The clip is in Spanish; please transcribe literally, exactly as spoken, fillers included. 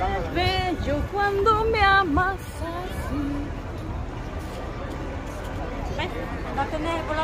bello cuando me amas así. ¿Ves? Va a tener por la